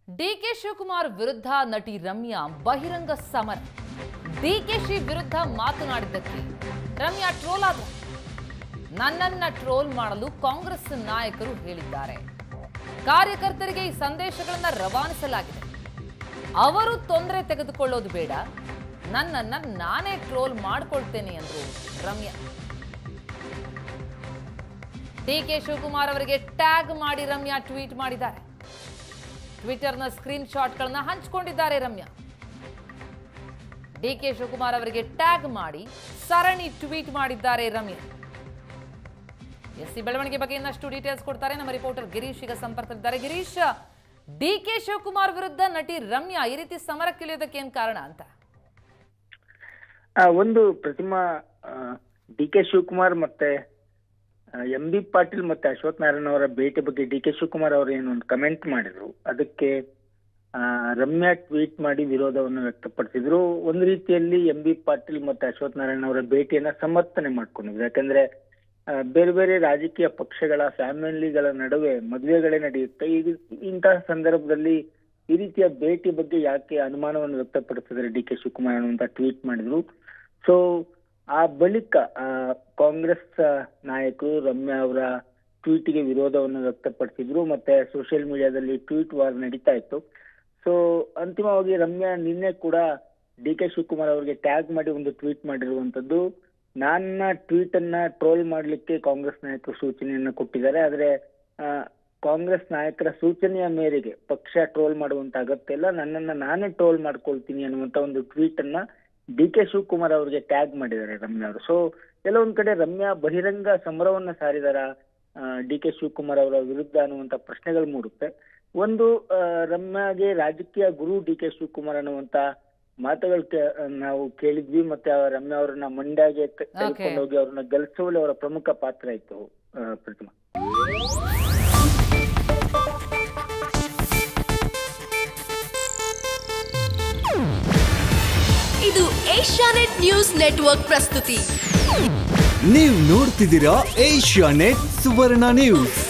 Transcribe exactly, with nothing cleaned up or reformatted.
DK Shivakumar ವಿರುದ್ಧ ನಟಿ ರಮ್ಯಾ ಬಹಿರಂಗ ಸಮರ. ಡಿಕೆಶಿ ವಿರುದ್ಧ ಮಾತನಾಡಿದ್ದಕ್ಕೆ ರಮ್ಯಾ ಟ್ರೋಲ್ ಆದರು. ನನ್ನನ್ನ ಟ್ರೋಲ್ ಮಾಡಲು ಕಾಂಗ್ರೆಸ್ ನಾಯಕರು ಹೇಳಿದ್ದಾರೆ. ಕಾರ್ಯಕರ್ತರಿಗೆ ಈ ಸಂದೇಶಗಳನ್ನು ರವಾನಿಸಲಾಗಿದೆ. ಅವರು ತೊಂದರೆ ತೆಗೆದುಕೊಳ್ಳೋದು ಬೇಡ, ನನ್ನನ್ನ ನಾನೇ ಟ್ರೋಲ್ ಮಾಡಿಕೊಳ್ತೇನೆ ಎಂದರು ರಮ್ಯಾ. ಡಿಕೆ ಶಿವಕುಮಾರ್ ಅವರಿಗೆ ಟ್ಯಾಗ್ ಮಾಡಿ ರಮ್ಯಾ ಟ್ವೀಟ್ ಮಾಡಿದ್ದಾರೆ. ಟ್ವಿಟರ್ನ ಸ್ಕ್ರೀನ್ ಶಾಟ್ಗಳನ್ನ ಹಂಚಿಕೊಂಡಿದ್ದಾರೆ ರಮ್ಯಾ. ಡಿಕೆ ಶಿವಕುಮಾರ್ ಅವರಿಗೆ ಟ್ಯಾಗ್ ಮಾಡಿ ಸರಣಿ ಟ್ವೀಟ್ ಮಾಡಿದ್ದಾರೆ ರಮ್ಯಾ. ಎಸ್ ಈ ಬೆಳವಣಿಗೆ ಬಗ್ಗೆ ಇನ್ನಷ್ಟು ಡೀಟೇಲ್ಸ್ ಕೊಡ್ತಾರೆ ನಮ್ಮ ರಿಪೋರ್ಟರ್ ಗಿರೀಶ್ ಈಗ ಸಂಪರ್ಕದಲ್ಲಿದ್ದಾರೆ. ಗಿರೀಶ್, ಡಿಕೆ ಶಿವಕುಮಾರ್ ವಿರುದ್ಧ ನಟಿ ರಮ್ಯಾ ಈ ರೀತಿ ಸಮರಕ್ಕಿಳಿಯೋದಕ್ಕೆ ಏನ್ ಕಾರಣ ಅಂತ? ಒಂದು ಪ್ರತಿಮಾ, ಡಿ ಕೆ ಶಿವಕುಮಾರ್ ಮತ್ತೆ ಎಂ ಬಿ ಪಾಟೀಲ್ ಮತ್ತೆ ಅಶ್ವಥ್ ನಾರಾಯಣ ಅವರ ಭೇಟಿ ಬಗ್ಗೆ ಡಿ ಕೆ ಶಿವಕುಮಾರ್ ಅವರು ಏನೊಂದು ಕಮೆಂಟ್ ಮಾಡಿದ್ರು. ಅದಕ್ಕೆ ರಮ್ಯಾ ಟ್ವೀಟ್ ಮಾಡಿ ವಿರೋಧವನ್ನು ವ್ಯಕ್ತಪಡಿಸಿದ್ರು. ಒಂದು ರೀತಿಯಲ್ಲಿ ಎಂ ಬಿ ಪಾಟೀಲ್ ಮತ್ತೆ ಅಶ್ವಥ್ ನಾರಾಯಣ ಅವರ ಭೇಟಿಯನ್ನ ಸಮರ್ಥನೆ ಮಾಡ್ಕೊಂಡಿದ್ರು. ಯಾಕಂದ್ರೆ ಬೇರೆ ಬೇರೆ ರಾಜಕೀಯ ಪಕ್ಷಗಳ ಫ್ಯಾಮಿಲಿಗಳ ನಡುವೆ ಮದುವೆಗಳೇ ನಡೆಯುತ್ತೆ. ಈಗ ಇಂತಹ ಸಂದರ್ಭದಲ್ಲಿ ಈ ರೀತಿಯ ಭೇಟಿ ಬಗ್ಗೆ ಯಾಕೆ ಅನುಮಾನವನ್ನು ವ್ಯಕ್ತಪಡಿಸಿದ್ರೆ ಡಿ ಕೆ ಶಿವಕುಮಾರ್ ಅಂತ ಟ್ವೀಟ್ ಮಾಡಿದ್ರು. ಸೊ ಆ ಬಳಿಕ ಕಾಂಗ್ರೆಸ್ ನಾಯಕರು ರಮ್ಯಾ ಅವರ ಟ್ವೀಟ್ಗೆ ವಿರೋಧವನ್ನು ವ್ಯಕ್ತಪಡಿಸಿದ್ರು. ಮತ್ತೆ ಸೋಷಿಯಲ್ ಮೀಡಿಯಾದಲ್ಲಿ ಟ್ವೀಟ್ ವಾರ್ ನಡೀತಾ ಇತ್ತು. ಸೊ ಅಂತಿಮವಾಗಿ ರಮ್ಯಾ ನಿನ್ನೆ ಕೂಡ ಡಿ ಕೆ ಶಿವಕುಮಾರ್ ಅವರಿಗೆ ಟ್ಯಾಗ್ ಮಾಡಿ ಒಂದು ಟ್ವೀಟ್ ಮಾಡಿರುವಂತದ್ದು. ನನ್ನ ಟ್ವೀಟ್ ಅನ್ನ ಟ್ರೋಲ್ ಮಾಡ್ಲಿಕ್ಕೆ ಕಾಂಗ್ರೆಸ್ ನಾಯಕರು ಸೂಚನೆಯನ್ನ ಕೊಟ್ಟಿದ್ದಾರೆ. ಆದ್ರೆ ಕಾಂಗ್ರೆಸ್ ನಾಯಕರ ಸೂಚನೆಯ ಮೇರೆಗೆ ಪಕ್ಷ ಟ್ರೋಲ್ ಮಾಡುವಂತ ಅಗತ್ಯ ಇಲ್ಲ, ನನ್ನನ್ನ ನಾನೇ ಟ್ರೋಲ್ ಮಾಡ್ಕೊಳ್ತೀನಿ ಅನ್ನುವಂತ ಒಂದು ಟ್ವೀಟ್ ಅನ್ನ ಡಿ ಕೆ ಶಿವಕುಮಾರ್ ಅವರಿಗೆ ಟ್ಯಾಗ್ ಮಾಡಿದ್ದಾರೆ ರಮ್ಯಾ ಅವರು. ಸೊ ಕೆಲವೊಂದ್ ಕಡೆ ರಮ್ಯಾ ಬಹಿರಂಗ ಸಮರವನ್ನ ಸಾರಿದಾರ ಡಿ ಕೆ ಶಿವಕುಮಾರ್ ಅವರ ವಿರುದ್ಧ ಅನ್ನುವಂತ ಪ್ರಶ್ನೆಗಳು ಮೂಡುತ್ತೆ. ಒಂದು, ರಮ್ಯಾಗೆ ರಾಜಕೀಯ ಗುರು ಡಿ ಕೆ ಶಿವಕುಮಾರ್ ಅನ್ನುವಂತ ಮಾತುಗಳು ನಾವು ಕೇಳಿದ್ವಿ. ಮತ್ತೆ ರಮ್ಯಾ ಅವರನ್ನ ಮಂಡ್ಯಗೆ ಕರ್ಕೊಂಡು ಹೋಗಿ ಅವ್ರನ್ನ ಗೆಲ್ಲಿಸುವಲ್ಲಿ ಅವರ ಪ್ರಮುಖ ಪಾತ್ರ ಇತ್ತು. ಪ್ರತಿಮಾ, ಇದು ಏಷ್ಯಾನೆಟ್ ನ್ಯೂಸ್ ನೆಟ್ವರ್ಕ್ ಪ್ರಸ್ತುತಿ. ನೀವು ನೋಡ್ತಿದ್ದೀರಾ ಏಷ್ಯಾನೆಟ್ ಸುವರ್ಣ ನ್ಯೂಸ್.